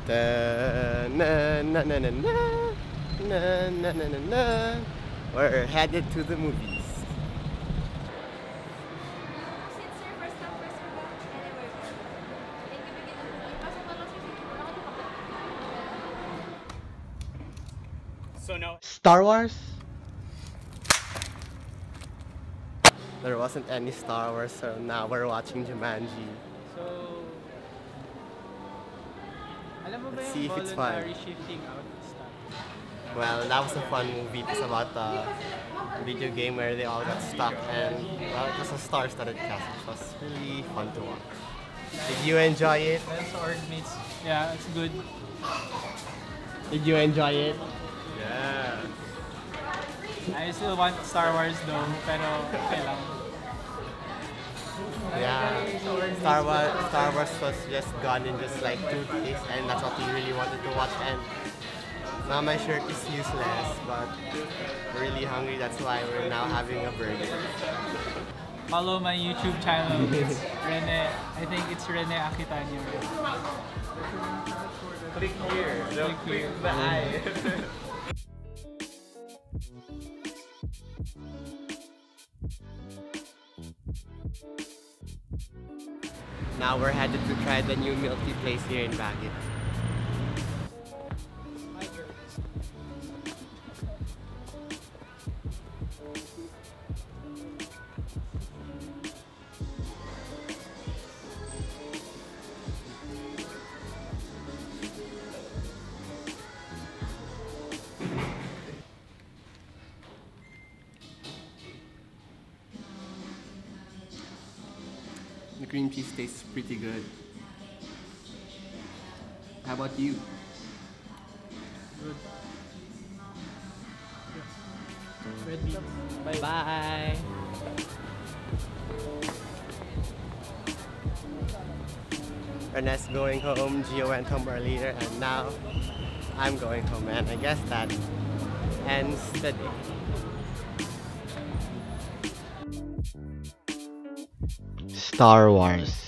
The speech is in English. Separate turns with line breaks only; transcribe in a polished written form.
Da, na, na, na, na, na, na, na, na, na, na. We're headed to the movies.
So no.
Star Wars?
There wasn't any Star Wars, so now we're watching Jumanji.
So, alam mo ba
Let's
yung
see if it's fun.
voluntary shifting out stuff?
Well, that was a fun movie. It's about a video game where they all got stuck, and well, it was a star-studded cast. It was really fun to watch. Did you enjoy it?
That's Ordmates. Yeah, it's good.
Did you enjoy it?
Yeah. I still want Star Wars though, pero okay lang.
Yeah, Star Wars was just gone in just like 2 days, and that's what we really wanted to watch. And now my shirt is useless, but we're really hungry. That's why we're now having a burger.
Follow my YouTube channel. It's Rene. I think it's Rene Akitanyo.
Click here.
Click here.
The eye.
Now we're headed to try the new milk tea place here in Baguio. The cream cheese tastes pretty good. How about you?
Good. Red beans. Bye.
Bye! Ernest going home, Gio went home earlier, and now I'm going home, and I guess that ends the day.
Star Wars.